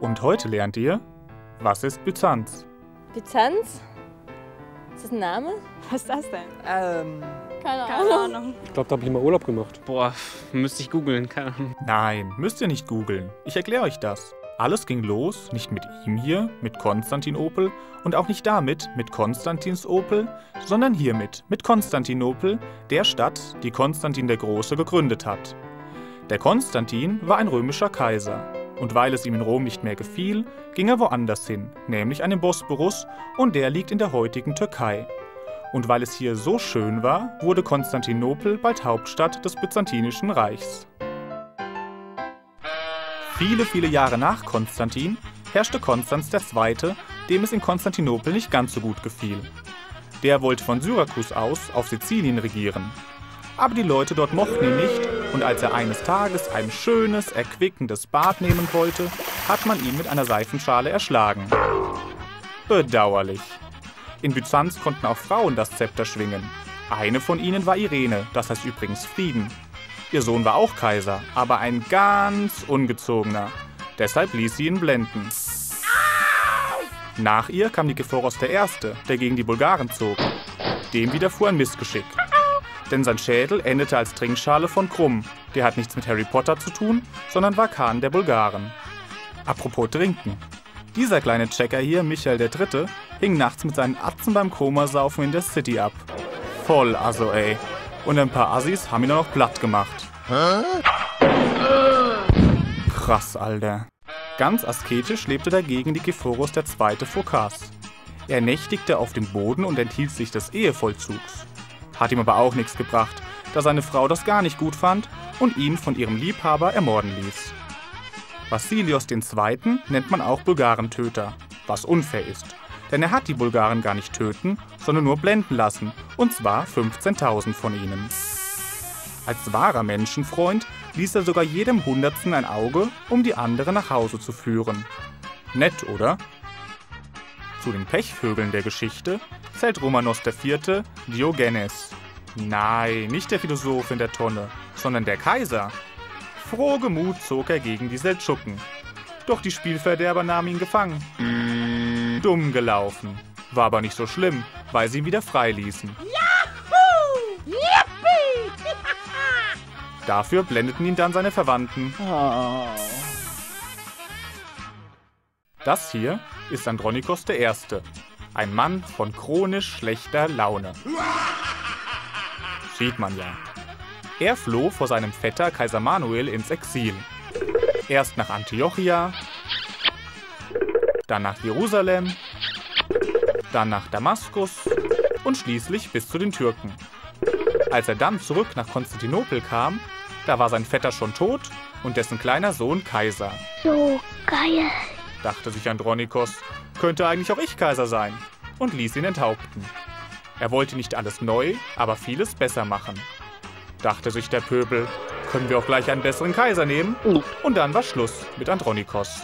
Und heute lernt ihr, was ist Byzanz? Byzanz? Ist das ein Name? Was ist das denn? Keine Ahnung. Ich glaube, da habe ich mal Urlaub gemacht. Boah, müsste ich googeln, keine Ahnung. Nein, müsst ihr nicht googeln. Ich erkläre euch das. Alles ging los, nicht mit ihm hier, mit Konstantinopel und auch nicht damit, mit Konstantinsopel, sondern hiermit, mit Konstantinopel, der Stadt, die Konstantin der Große gegründet hat. Der Konstantin war ein römischer Kaiser. Und weil es ihm in Rom nicht mehr gefiel, ging er woanders hin, nämlich an den Bosporus, und der liegt in der heutigen Türkei. Und weil es hier so schön war, wurde Konstantinopel bald Hauptstadt des Byzantinischen Reichs. Viele, viele Jahre nach Konstantin herrschte Konstans II., dem es in Konstantinopel nicht ganz so gut gefiel. Der wollte von Syrakus aus auf Sizilien regieren. Aber die Leute dort mochten ihn nicht, und als er eines Tages ein schönes, erquickendes Bad nehmen wollte, hat man ihn mit einer Seifenschale erschlagen. Bedauerlich. In Byzanz konnten auch Frauen das Zepter schwingen. Eine von ihnen war Irene, das heißt übrigens Frieden. Ihr Sohn war auch Kaiser, aber ein ganz ungezogener. Deshalb ließ sie ihn blenden. Nach ihr kam Nikephoros I., der gegen die Bulgaren zog. Dem widerfuhr ein Missgeschick. Denn sein Schädel endete als Trinkschale von Krumm. Der hat nichts mit Harry Potter zu tun, sondern war Khan der Bulgaren. Apropos Trinken. Dieser kleine Checker hier, Michael III., hing nachts mit seinen Atzen beim Komasaufen in der City ab. Voll also, ey. Und ein paar Assis haben ihn auch noch platt gemacht. Krass, Alter. Ganz asketisch lebte dagegen Nikephoros II. Phokas. Er nächtigte auf dem Boden und enthielt sich des Ehevollzugs. Hat ihm aber auch nichts gebracht, da seine Frau das gar nicht gut fand und ihn von ihrem Liebhaber ermorden ließ. Basilios II. Nennt man auch Bulgarentöter, was unfair ist. Denn er hat die Bulgaren gar nicht töten, sondern nur blenden lassen, und zwar 15.000 von ihnen. Als wahrer Menschenfreund ließ er sogar jedem Hundertsten ein Auge, um die andere nach Hause zu führen. Nett, oder? Zu den Pechvögeln der Geschichte zählt Romanos IV. Diogenes. Nein, nicht der Philosoph in der Tonne, sondern der Kaiser. Frohgemut zog er gegen die Seldschuken. Doch die Spielverderber nahmen ihn gefangen. Dumm gelaufen. War aber nicht so schlimm, weil sie ihn wieder freiließen. Yahoo! Yippie! Dafür blendeten ihn dann seine Verwandten. Das hier ist Andronikos I., ein Mann von chronisch schlechter Laune. Sieht man ja. Er floh vor seinem Vetter Kaiser Manuel ins Exil. Erst nach Antiochia, dann nach Jerusalem, dann nach Damaskus und schließlich bis zu den Türken. Als er dann zurück nach Konstantinopel kam, da war sein Vetter schon tot und dessen kleiner Sohn Kaiser. So geil, Dachte sich Andronikos, könnte eigentlich auch ich Kaiser sein, und ließ ihn enthaupten. Er wollte nicht alles neu, aber vieles besser machen. Dachte sich der Pöbel, können wir auch gleich einen besseren Kaiser nehmen? Und dann war Schluss mit Andronikos.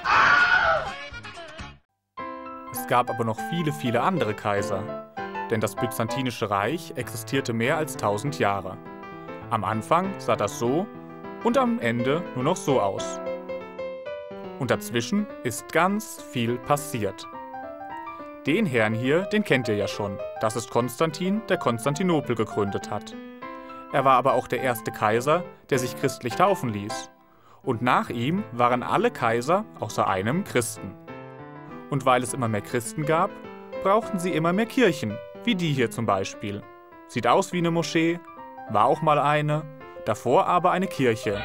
Es gab aber noch viele, viele andere Kaiser, denn das Byzantinische Reich existierte mehr als 1000 Jahre. Am Anfang sah das so und am Ende nur noch so aus. Und dazwischen ist ganz viel passiert. Den Herrn hier, den kennt ihr ja schon. Das ist Konstantin, der Konstantinopel gegründet hat. Er war aber auch der erste Kaiser, der sich christlich taufen ließ. Und nach ihm waren alle Kaiser, außer einem, Christen. Und weil es immer mehr Christen gab, brauchten sie immer mehr Kirchen, wie die hier zum Beispiel. Sieht aus wie eine Moschee, war auch mal eine, davor aber eine Kirche.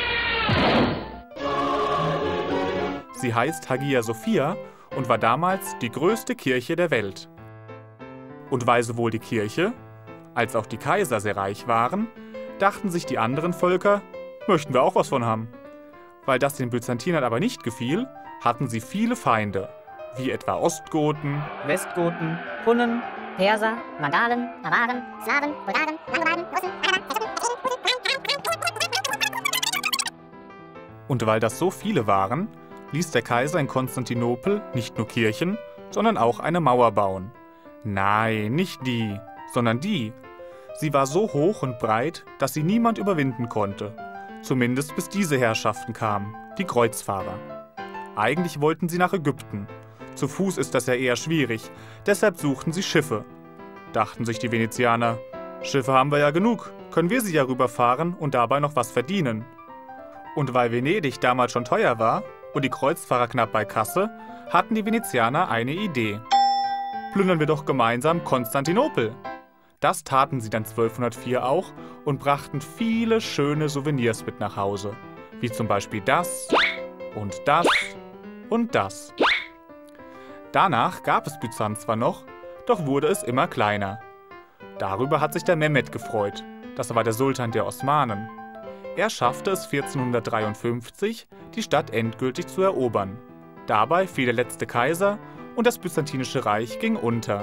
Sie heißt Hagia Sophia und war damals die größte Kirche der Welt. Und weil sowohl die Kirche als auch die Kaiser sehr reich waren, dachten sich die anderen Völker, möchten wir auch was von haben. Weil das den Byzantinern aber nicht gefiel, hatten sie viele Feinde, wie etwa Ostgoten, Westgoten, Hunnen, Perser, Vandalen, Awaren, Slawen, Bulgaren, Langobarden, Russen, und weil das so viele waren, ließ der Kaiser in Konstantinopel nicht nur Kirchen, sondern auch eine Mauer bauen. Nein, nicht die, sondern die. Sie war so hoch und breit, dass sie niemand überwinden konnte. Zumindest bis diese Herrschaften kamen, die Kreuzfahrer. Eigentlich wollten sie nach Ägypten. Zu Fuß ist das ja eher schwierig, deshalb suchten sie Schiffe. Dachten sich die Venezianer, Schiffe haben wir ja genug, können wir sie ja rüberfahren und dabei noch was verdienen. Und weil Venedig damals schon teuer war und die Kreuzfahrer knapp bei Kasse, hatten die Venezianer eine Idee. Plündern wir doch gemeinsam Konstantinopel. Das taten sie dann 1204 auch und brachten viele schöne Souvenirs mit nach Hause, wie zum Beispiel das und das und das. Danach gab es Byzanz zwar noch, doch wurde es immer kleiner. Darüber hat sich der Mehmed gefreut, das war der Sultan der Osmanen. Er schaffte es 1453, die Stadt endgültig zu erobern. Dabei fiel der letzte Kaiser und das Byzantinische Reich ging unter.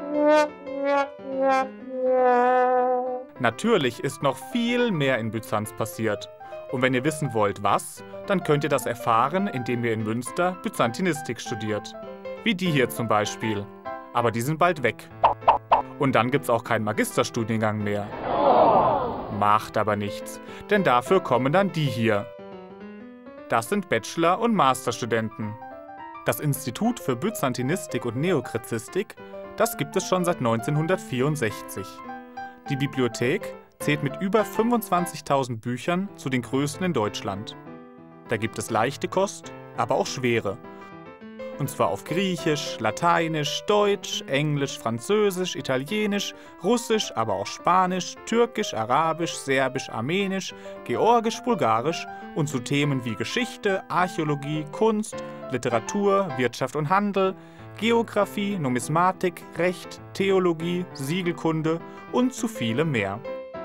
Natürlich ist noch viel mehr in Byzanz passiert. Und wenn ihr wissen wollt, was, dann könnt ihr das erfahren, indem ihr in Münster Byzantinistik studiert. Wie die hier zum Beispiel. Aber die sind bald weg. Und dann gibt's auch keinen Magisterstudiengang mehr. Macht aber nichts, denn dafür kommen dann die hier. Das sind Bachelor- und Masterstudenten. Das Institut für Byzantinistik und Neoklassizistik, das gibt es schon seit 1964. Die Bibliothek zählt mit über 25.000 Büchern zu den größten in Deutschland. Da gibt es leichte Kost, aber auch schwere. Und zwar auf Griechisch, Lateinisch, Deutsch, Englisch, Französisch, Italienisch, Russisch, aber auch Spanisch, Türkisch, Arabisch, Serbisch, Armenisch, Georgisch, Bulgarisch und zu Themen wie Geschichte, Archäologie, Kunst, Literatur, Wirtschaft und Handel, Geographie, Numismatik, Recht, Theologie, Siegelkunde und zu vielem mehr.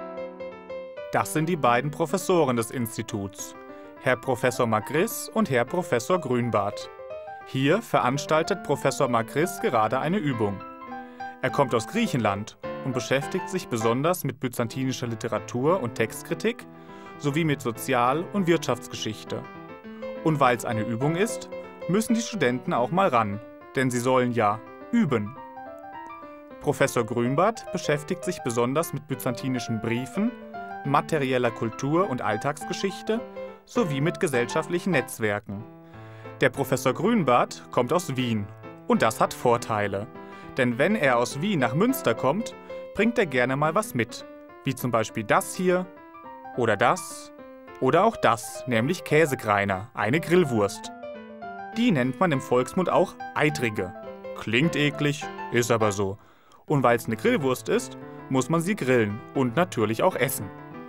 Das sind die beiden Professoren des Instituts, Herr Professor Magris und Herr Professor Grünbart. Hier veranstaltet Professor Magris gerade eine Übung. Er kommt aus Griechenland und beschäftigt sich besonders mit byzantinischer Literatur und Textkritik sowie mit Sozial- und Wirtschaftsgeschichte. Und weil es eine Übung ist, müssen die Studenten auch mal ran, denn sie sollen ja üben. Professor Grünbart beschäftigt sich besonders mit byzantinischen Briefen, materieller Kultur und Alltagsgeschichte sowie mit gesellschaftlichen Netzwerken. Der Professor Grünbart kommt aus Wien und das hat Vorteile. Denn wenn er aus Wien nach Münster kommt, bringt er gerne mal was mit. Wie zum Beispiel das hier oder das oder auch das, nämlich Käsekreiner, eine Grillwurst. Die nennt man im Volksmund auch Eitrige. Klingt eklig, ist aber so. Und weil es eine Grillwurst ist, muss man sie grillen und natürlich auch essen.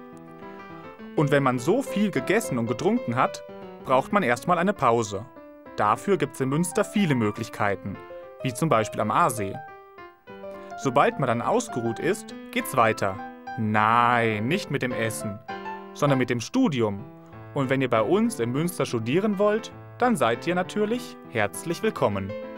Und wenn man so viel gegessen und getrunken hat, braucht man erstmal eine Pause. Dafür gibt es in Münster viele Möglichkeiten, wie zum Beispiel am Aasee. Sobald man dann ausgeruht ist, geht's weiter. Nein, nicht mit dem Essen, sondern mit dem Studium. Und wenn ihr bei uns in Münster studieren wollt, dann seid ihr natürlich herzlich willkommen.